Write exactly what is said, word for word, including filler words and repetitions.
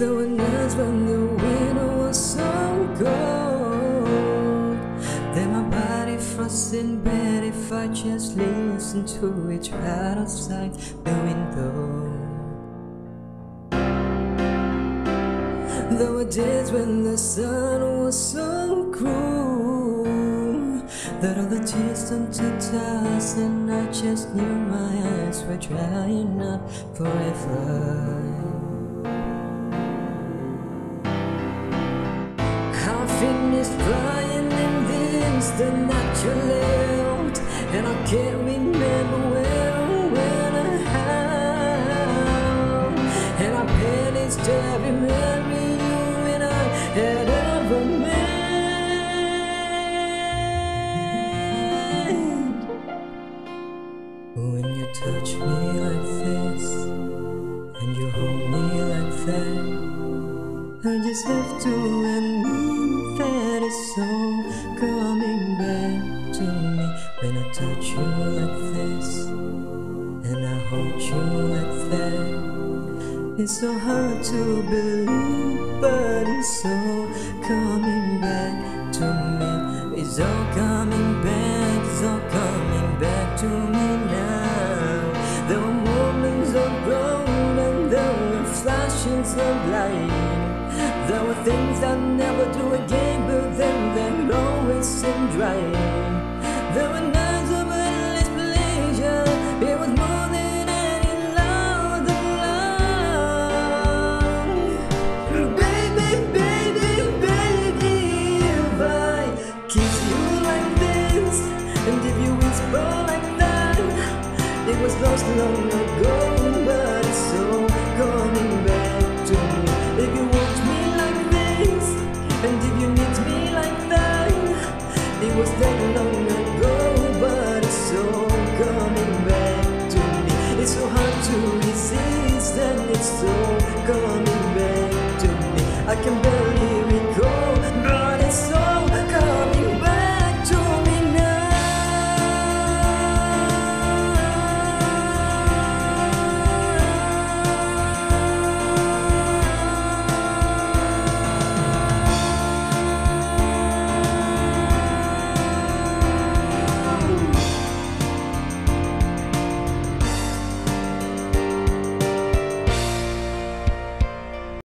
There were nights when the winter was so cold, then my body froze in bed if I just listened to it right outside the window. There were days when the sun was so cruel that all the tears turned to dust, and I just knew my eyes were drying up forever. I finished crying in the instant that you left, and I can't remember where or when or how, and I banished every memory you and I had ever made. When you touch me like this and you hold me like that, I just have to admit that it's all coming back to me. When I touch you like this and I hold you like that, it's so hard to believe, but it's all coming back to me. It's all coming back, it's all coming back to me now. There were moments of gold and there were flashes of light. There were things I'd never do again, but then they'll always seem dry. There were nights of endless pleasure, it was more than any love of love. Baby, baby, baby, if I kiss you like this, and if you whisper like that, it was lost long ago.